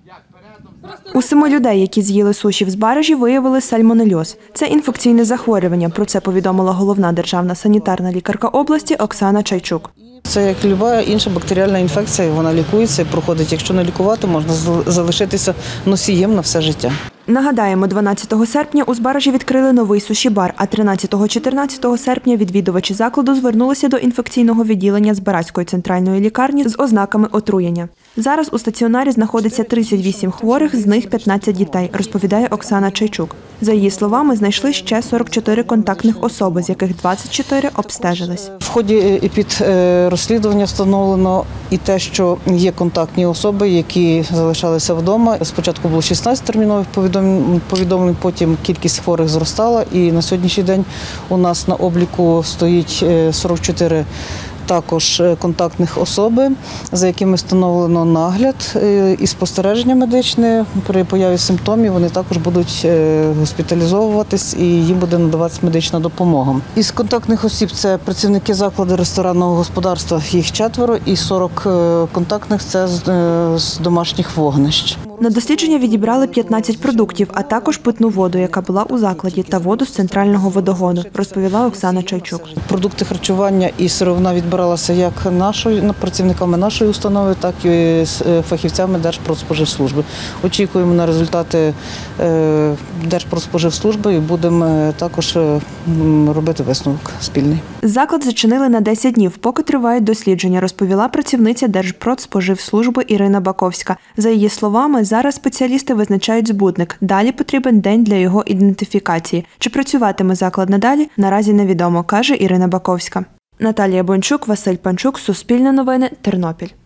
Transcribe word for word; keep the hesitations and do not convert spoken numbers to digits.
У семи людей, які з'їли суші в Збаражі, виявили сальмонельоз. Це інфекційне захворювання, про це повідомила головна державна санітарна лікарка області Оксана Чайчук. Це як будь-яка інша бактеріальна інфекція, вона лікується і проходить. Якщо не лікувати, можна залишитися носієм на все життя. Нагадаємо, дванадцятого серпня у Збаражі відкрили новий суші-бар, а тринадцятого-чотирнадцятого серпня відвідувачі закладу звернулися до інфекційного відділення Збаразької центральної лікарні з ознаками отруєння. Зараз у стаціонарі знаходиться тридцять вісім хворих, з них п'ятнадцять дітей, розповідає Оксана Чайчук. За її словами, знайшли ще сорок чотири контактних особи, з яких двадцять чотири обстежились. В ході епідрозслідування встановлено і те, що є контактні особи, які залишалися вдома. Спочатку було шістнадцять термінових повідомлень, потім кількість хворих зростала, і на сьогоднішній день у нас на обліку стоїть сорок чотири також контактних особи, за якими встановлено нагляд і спостереження медичне. При появі симптомів вони також будуть госпіталізовуватись і їм буде надаватися медична допомога. Із контактних осіб це працівники закладу ресторанного господарства, їх четверо, і сорок контактних – це з домашніх вогнищ. На дослідження відібрали п'ятнадцять продуктів, а також питну воду, яка була у закладі, та воду з центрального водогону, розповіла Оксана Чайчук. Продукти харчування і сировина відбиралася як нашою, працівниками нашої установи, так і фахівцями Держпродспоживслужби. Очікуємо на результати Держпродспоживслужби і будемо також робити висновок спільний. Заклад зачинили на десять днів, поки тривають дослідження, розповіла працівниця Держпродспоживслужби Ірина Баковська. За її словами, зараз спеціалісти визначають збудник. Далі потрібен день для його ідентифікації. Чи працюватиме заклад надалі, наразі невідомо, каже Ірина Баковська. Наталія Бончук, Василь Панчук, Суспільне новини, Тернопіль.